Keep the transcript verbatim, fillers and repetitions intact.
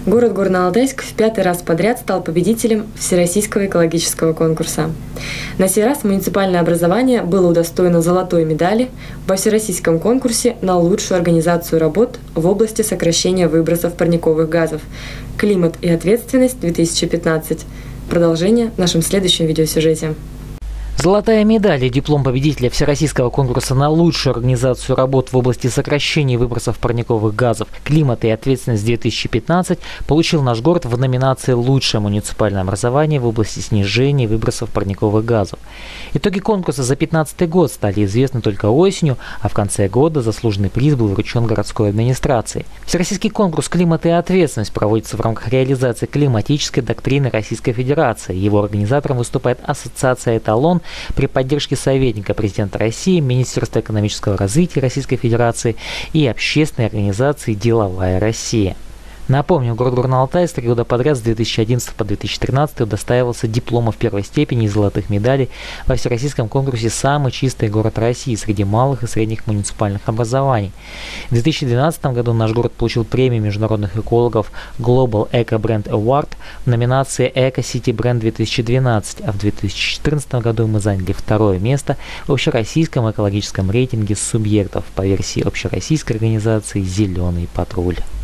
Город Горно-Алтайск в пятый раз подряд стал победителем Всероссийского экологического конкурса. На сей раз муниципальное образование было удостоено золотой медали во всероссийском конкурсе на лучшую организацию работ в области сокращения выбросов парниковых газов «Климат и ответственность-две тысячи пятнадцать». Продолжение в нашем следующем видеосюжете. Золотая медаль и диплом победителя Всероссийского конкурса на лучшую организацию работ в области сокращения выбросов парниковых газов «Климат и ответственность-две тысячи пятнадцать» получил наш город в номинации «Лучшее муниципальное образование в области снижения выбросов парниковых газов». Итоги конкурса за две тысячи пятнадцатый год стали известны только осенью, а в конце года заслуженный приз был вручен городской администрации. Всероссийский конкурс «Климат и ответственность» проводится в рамках реализации климатической доктрины Российской Федерации. Его организатором выступает Ассоциация «Эталон» при поддержке советника президента России, Министерства экономического развития Российской Федерации и общественной организации «Деловая Россия». Напомню, город Горно-Алтайск три года подряд с две тысячи одиннадцатого по две тысячи тринадцатый удостаивался дипломов первой степени и золотых медалей во всероссийском конкурсе «Самый чистый город России» среди малых и средних муниципальных образований. В две тысячи двенадцатом году наш город получил премию международных экологов Global Eco Brand Award в номинации Eco City Brand две тысячи двенадцать, а в две тысячи четырнадцатом году мы заняли второе место в общероссийском экологическом рейтинге субъектов по версии общероссийской организации «Зеленый патруль».